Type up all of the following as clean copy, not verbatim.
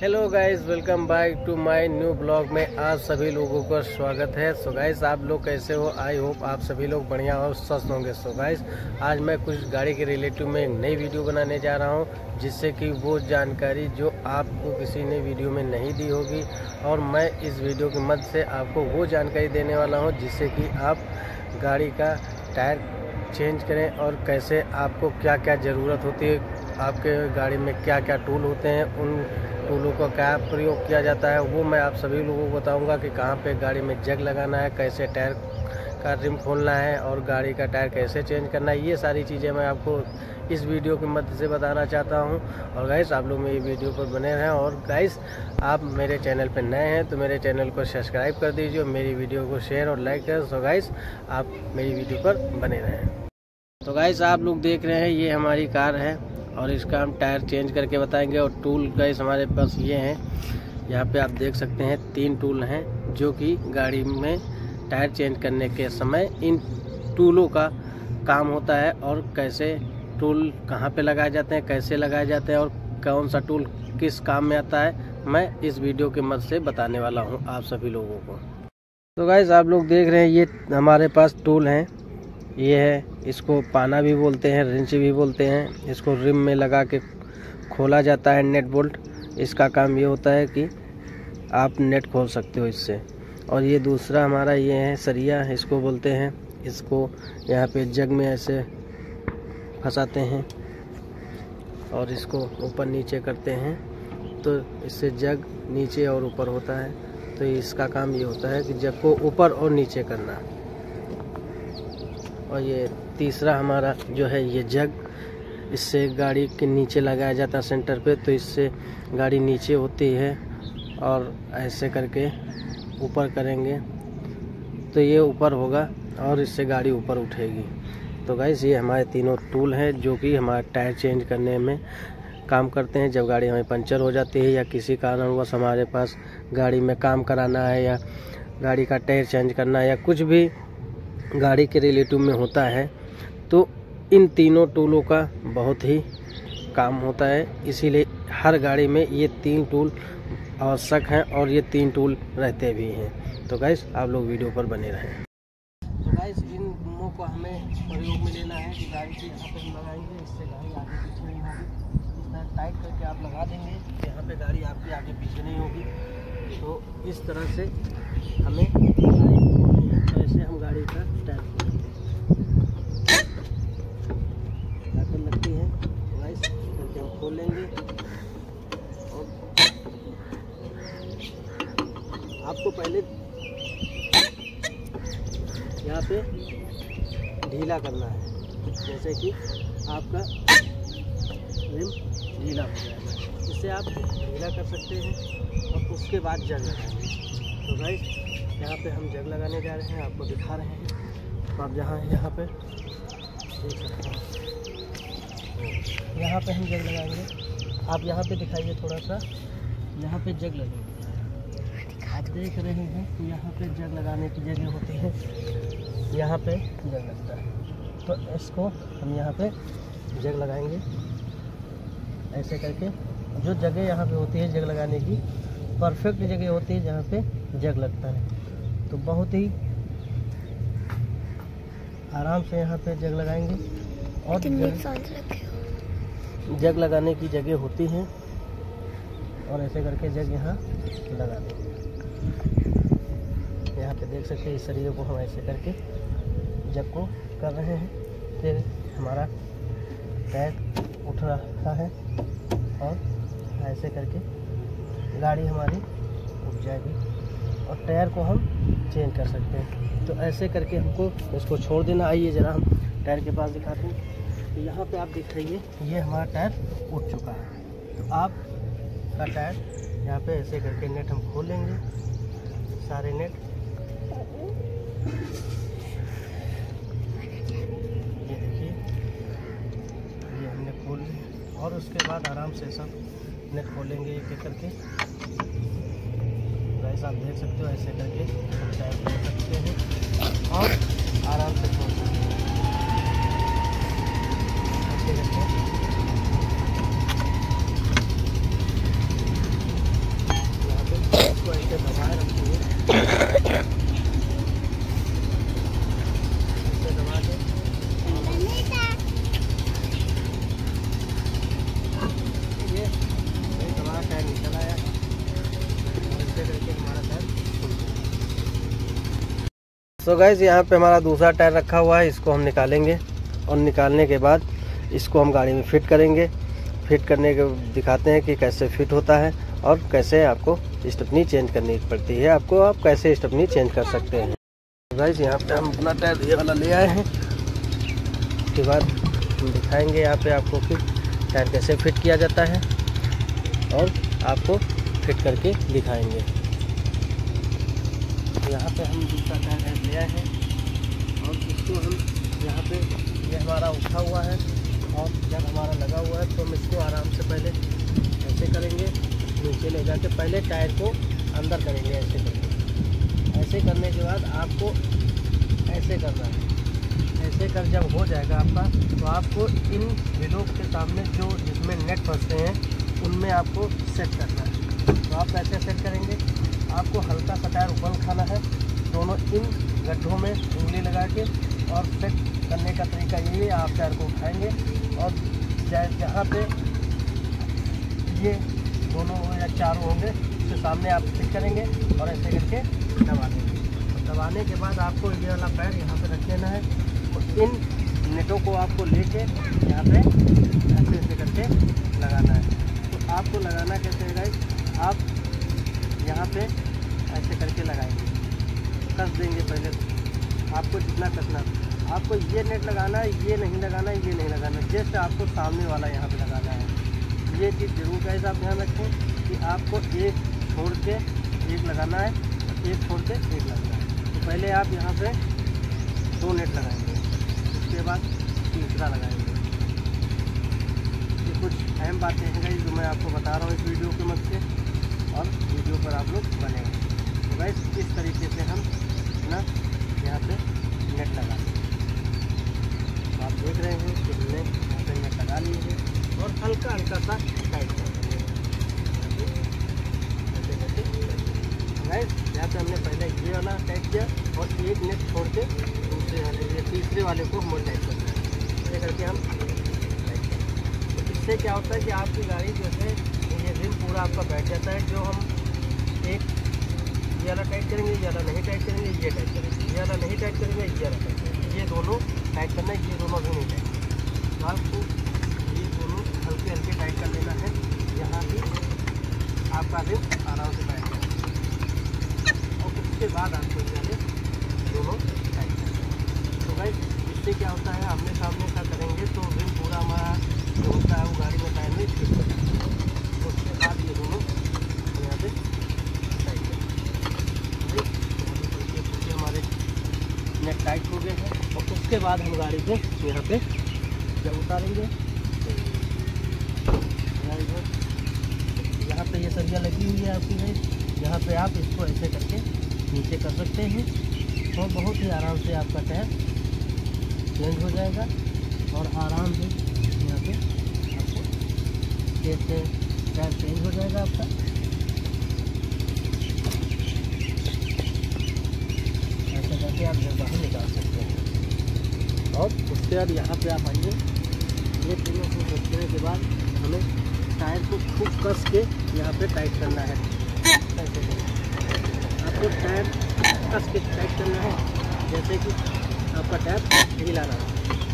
Hello guys, welcome back to my new blog में आप सभी लोगों का स्वागत है। सो गाइस, आप लोग कैसे हो? आई होप आप सभी लोग बढ़िया और स्वस्थ होंगे। सो गाइस, आज मैं कुछ गाड़ी के रिलेटिव में एक नई वीडियो बनाने जा रहा हूं, जिससे कि वो जानकारी जो आपको किसी ने वीडियो में नहीं दी होगी, और मैं इस वीडियो की मदद से आपको वो जानकारी देने वाला हूँ जिससे कि आप गाड़ी का टायर चेंज करें और कैसे आपको क्या क्या ज़रूरत होती है, आपके गाड़ी में क्या क्या टूल होते हैं, उन टूलों का क्या प्रयोग किया जाता है, वो मैं आप सभी लोगों को बताऊंगा कि कहाँ पे गाड़ी में जग लगाना है, कैसे टायर का रिम खोलना है और गाड़ी का टायर कैसे चेंज करना है। ये सारी चीज़ें मैं आपको इस वीडियो की मदद से बताना चाहता हूं। और गाइस, आप लोग मेरी वीडियो पर बने रहें। और गाइस, आप मेरे चैनल पर नए हैं तो मेरे चैनल को सब्सक्राइब कर दीजिए और मेरी वीडियो को शेयर और लाइक करें। सो गाइस, आप मेरी वीडियो पर बने रहें। तो गाइस, आप लोग देख रहे हैं ये हमारी कार है और इसका हम टायर चेंज करके बताएंगे। और टूल गाइस हमारे पास ये हैं, यहाँ पे आप देख सकते हैं 3 टूल हैं जो कि गाड़ी में टायर चेंज करने के समय इन टूलों का काम होता है, और कैसे टूल कहाँ पे लगाए जाते हैं, कैसे लगाए जाते हैं और कौन सा टूल किस काम में आता है, मैं इस वीडियो के मदद से बताने वाला हूँ आप सभी लोगों को। तो गाइस, आप लोग देख रहे हैं ये हमारे पास टूल हैं। ये है, इसको पाना भी बोलते हैं, रिंच भी बोलते हैं। इसको रिम में लगा के खोला जाता है, नेट बोल्ट। इसका काम ये होता है कि आप नेट खोल सकते हो इससे। और ये दूसरा हमारा ये है सरिया, इसको बोलते हैं। इसको यहाँ पे जग में ऐसे फंसाते हैं और इसको ऊपर नीचे करते हैं, तो इससे जग नीचे और ऊपर होता है। तो इसका काम ये होता है कि जग को ऊपर और नीचे करना। और ये तीसरा हमारा जो है ये जग, इससे गाड़ी के नीचे लगाया जाता है सेंटर पे, तो इससे गाड़ी नीचे होती है और ऐसे करके ऊपर करेंगे तो ये ऊपर होगा और इससे गाड़ी ऊपर उठेगी। तो गाइस, ये हमारे तीनों टूल हैं जो कि हमारा टायर चेंज करने में काम करते हैं। जब गाड़ी हमें पंचर हो जाती है या किसी कारणवश हमारे पास गाड़ी में काम कराना है या गाड़ी का टायर चेंज करना है या कुछ भी गाड़ी के रिलेटिव में होता है, तो इन तीनों टूलों का बहुत ही काम होता है। इसीलिए हर गाड़ी में ये 3 टूल आवश्यक हैं और ये 3 टूल रहते भी हैं। तो गाइस, आप लोग वीडियो पर बने रहें। तो गाइस, इन दोनों को हमें प्रयोग में लेना है कि गाड़ी के यहाँ पे हम लगाएंगे, इससे गाड़ी आगे पीछे नहीं होगी। इस तरह टाइट करके आप लगा देंगे, यहाँ पे गाड़ी आपकी आगे पीछे नहीं होगी। तो इस तरह से हमें ऐसे हम गाड़ी का टायर लगती है, गाइस करके हम खोल लेंगे। और आपको पहले यहाँ पे ढीला करना है, जैसे कि आपका रिम ढीला हो जाएगा। इससे आप ढीला कर सकते हैं और उसके बाद जग लगाएंगे। तो गाइस, यहाँ पे हम जग लगाने जा रहे हैं, आपको दिखा रहे हैं। तो आप यहाँ पे देख सकते हैं, यहाँ पे हम जग लगाएंगे। आप यहाँ पे दिखाइए थोड़ा सा, यहाँ पे जग लगेंगे। आप देख रहे हैं कि यहाँ पे जग लगाने की जगह होती है, यहाँ पे जग लगता है। तो इसको हम यहाँ पे जग लगाएंगे ऐसे करके। जो जगह यहाँ पे होती है जग लगाने की, परफेक्ट जगह होती है जहाँ पे जग लगता है। तो बहुत ही आराम से यहाँ पे जग लगाएंगे। और जग लगाने की जगह होती है और ऐसे करके जग यहाँ लगा देंगे। यहाँ पे देख सकते हैं इस सरिये को हम ऐसे करके जग को कर रहे हैं। फिर हमारा टायर उठ रहा है और ऐसे करके गाड़ी हमारी उठ जाएगी और टायर को हम चेंज कर सकते हैं। तो ऐसे करके हमको इसको छोड़ देना। आइए ज़रा हम टायर के पास दिखाते हैं। तो यहाँ पे आप देख रही है ये हमारा टायर उठ चुका है। तो आप का टायर यहाँ पे ऐसे करके नेट हम खोल लेंगे, सारे नेट। ये देखिए, ये हमने खोल लिया और उसके बाद आराम से सब नेट खोलेंगे एक एक करके। गाइस, आप देख सकते हो ऐसे करके हम टायर खोल सकते हैं और आराम से खोल सकते हैं ऐसे करके। सो गाइस यहाँ पे हमारा दूसरा टायर रखा हुआ है, इसको हम निकालेंगे और निकालने के बाद इसको हम गाड़ी में फिट करेंगे। फिट करने के दिखाते हैं कि कैसे फिट होता है और कैसे आपको स्टेपनी चेंज करनी पड़ती है, आपको आप कैसे स्टेपनी चेंज कर सकते हैं। गाइस यहाँ पे हम अपना टायर ये वाला ले आए हैं, उसके बाद हम दिखाएंगे यहाँ पे आपको कि टायर कैसे फिट किया जाता है और आपको फिट करके दिखाएंगे। यहाँ पे हम दूसरा टायर ले आए हैं और इसको हम यहाँ पे ये हमारा उठा हुआ है और जब हमारा लगा हुआ है तो हम इसको आराम से पहले ऐसे करेंगे, नीचे ले जाके पहले टायर को अंदर करेंगे ऐसे करके। ऐसे करने के बाद आपको ऐसे करना है। ऐसे कर जब हो जाएगा आपका तो आपको इन व्हीलों के सामने जो जिसमें नेट फंसते हैं उनमें आपको सेट करना है। तो आप कैसे सेट करेंगे, आपको हल्का सा टायर ऊपर उठाना है, दोनों इन गड्ढों में उंगली लगा के और सेट करने का तरीका यही है। आप टायर को उठाएंगे और जहाँ पे ये दोनों या चारों होंगे उसके सामने आप फिट करेंगे और ऐसे करके दबा देंगे। दबाने के बाद आपको ये वाला पैर यहाँ पे रख देना है और इन नेटों को आपको लेके यहाँ पे ऐसे ऐसे करके लगाना है। तो आपको लगाना कैसे है गाइस, आप यहाँ पे ऐसे करके लगाएंगे, कस देंगे। पहले आपको जितना कसना, आपको ये नेट लगाना है, ये नहीं लगाना है, ये नहीं लगाना है, जैसे आपको सामने वाला यहाँ पे लगाना है। ये चीज़ जरूर गाइस आप ध्यान रखें कि आपको एक छोड़ के एक लगाना है, एक छोड़ के एक लगाना है। तो पहले आप यहाँ पे 2 नेट लगाएंगे, उसके बाद तीसरा लगाएंगे। ये कुछ अहम बातें हैं गाइस जो मैं आपको बता रहा हूँ इस वीडियो के मदद से, और वीडियो पर आप लोग बनेंगे। तो गाइस इस तरीके से हम ना यहाँ पे नेट लगा दें। आप देख रहे हैं कि हमने यहाँ पे नेट लगा लिए हैं और हल्का हल्का सा टाइट कर देंगे ऐसे करके। गाइस यहाँ पे हमने पहले ये वाला टाइट किया और एक नेट छोड़ के दूसरे वाले ये तीसरे वाले को हम टाइट करते हैं। ऐसे करके हम टाइट करते हैं। तो इससे क्या होता है कि आपकी गाड़ी जो है ये रिम पूरा आपका बैठ जाता है। जो हम एक ये वाला टाइट करेंगे, ये वाला नहीं टाइट करेंगे, ये टाइट करेंगे, ये वाला नहीं टाइट करेंगे, ये वाला टाइट करेंगे, ये दोनों टाइट करना है, ये दोनों भी नहीं टाइट। तो आपको ये दोनों हल्के हल्के टाइट कर लेना है, यहाँ भी आपका रिम आराम से बैठ जाए और उसके बाद आपको ये दोनों टाइट करना है। तो गाइस इससे क्या होता है, आमने सामने का करेंगे तो रिम पूरा हमारा जो होता है वो गाड़ी में टाइम में फिट हो जाता है। उसके बाद ये दोनों यहाँ पे टाइट करें। हमारे नेट टाइट हो गए हैं और उसके बाद हम गाड़ी को यहाँ पे जब उतारेंगे यहाँ पे ये सरिया लगी हुई है आपकी है, यहाँ पे आप इसको ऐसे करके नीचे कर सकते हैं तो बहुत ही आराम से आपका टायर चेंज हो जाएगा और आराम से यहाँ पे आपको जैसे टायर चेंज हो जाएगा आपका। ऐसे करके आप घर बाहर निकाल सकते हैं। और उसके बाद यहाँ पे आप आइए, ये तीनों को रखने के बाद हमें टायर को खूब कस के यहाँ पे टाइट करना है। आपको टायर कस के टाइट करना है जैसे कि आपका टायर ढीला रहा।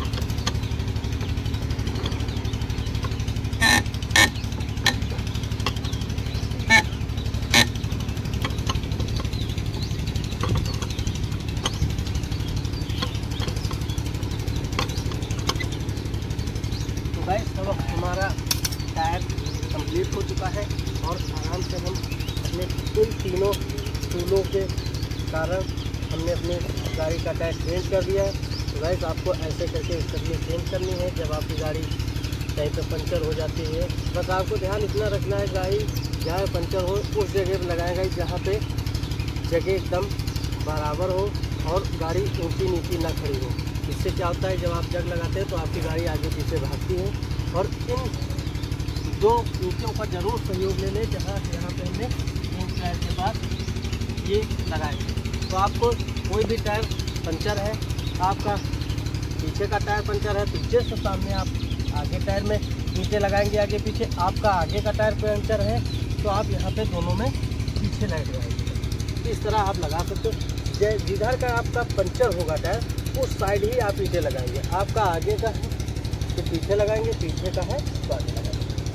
तो गाइस चलो हमारा टायर कंप्लीट हो चुका है और आराम से हम अपने इन तीनों टूलों के कारण हमने अपने गाड़ी का टायर चेंज कर दिया है। तो गाइस आपको ऐसे करके स्टेपनी चेंज करनी है जब आपकी गाड़ी कहीं पे पंचर हो जाती है। बस आपको ध्यान इतना रखना है गाड़ी जहाँ पंचर हो उस जगह पर लगाएगा जहाँ पे जगह एकदम बराबर हो और गाड़ी ऊंची नीची ना खड़ी हो। इससे क्या होता है, जब आप जग लगाते हैं तो आपकी गाड़ी आगे पीछे भागती है। और इन दो ईंटों का जरूर सहयोग ले लें जहाँ यहाँ पे हमने इन टायर के पास ये लगाए। तो आपको कोई भी टायर पंचर है, आपका पीछे का टायर पंचर है तो जस्ट सामने आप आगे टायर में नीचे लगाएंगे आगे पीछे। आपका आगे का टायर पंचर है तो आप यहाँ पे दोनों में पीछे लग जाएंगे। इस तरह आप लगा सकते हो। जिधर का आपका पंचर होगा टायर उस साइड ही आप ईंटें लगाएंगे। आपका आगे का है तो पीछे लगाएंगे, पीछे का है तो आगे लगाएंगे।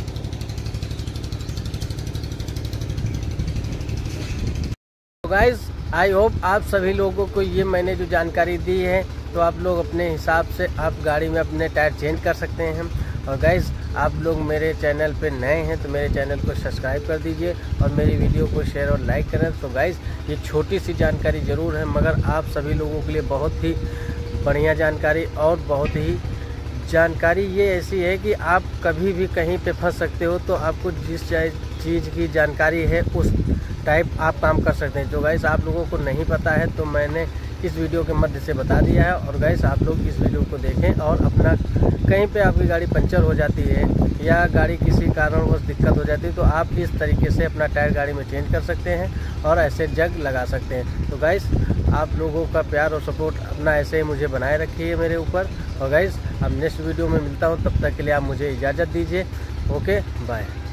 तो गाइस आई होप आप सभी लोगों को ये मैंने जो जानकारी दी है तो आप लोग अपने हिसाब से आप गाड़ी में अपने टायर चेंज कर सकते हैं। और गाइस आप लोग मेरे चैनल पे नए हैं तो मेरे चैनल को सब्सक्राइब कर दीजिए और मेरी वीडियो को शेयर और लाइक करें। तो गाइस ये छोटी सी जानकारी ज़रूर है मगर आप सभी लोगों के लिए बहुत ही बढ़िया जानकारी, और बहुत ही जानकारी ये ऐसी है कि आप कभी भी कहीं पे फंस सकते हो, तो आपको जिस चीज़ की जानकारी है उस टाइप आप काम कर सकते हैं। जो गाइस आप लोगों को नहीं पता है तो मैंने इस वीडियो के मध्य से बता दिया है। और गाइस आप लोग इस वीडियो को देखें और अपना कहीं पे आपकी गाड़ी पंचर हो जाती है या गाड़ी किसी कारणवश दिक्कत हो जाती है तो आप इस तरीके से अपना टायर गाड़ी में चेंज कर सकते हैं और ऐसे जग लगा सकते हैं। तो गाइस आप लोगों का प्यार और सपोर्ट अपना ऐसे ही मुझे बनाए रखिए मेरे ऊपर। और गाइस अब नेक्स्ट वीडियो में मिलता हूँ, तब तक के लिए आप मुझे इजाज़त दीजिए। Okay bye.